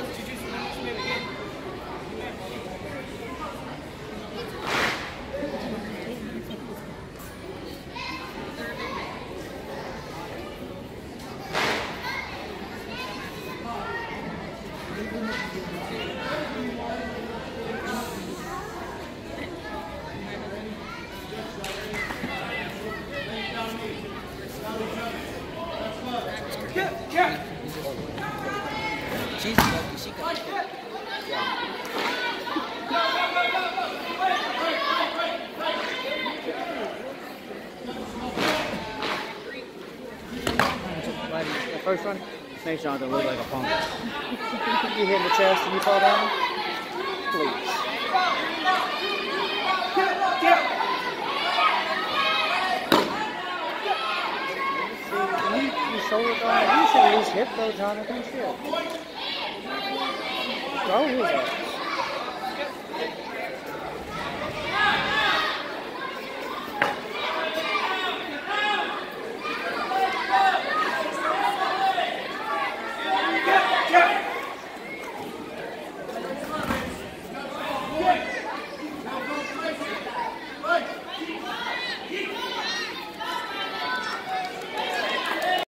She's lucky. She got it. The first one makes Jonathan look like a punk. You hit in the chest and you fall down? Please. You shoulder guard. You should at least hit though, Jonathan. Shit. Throw his ass.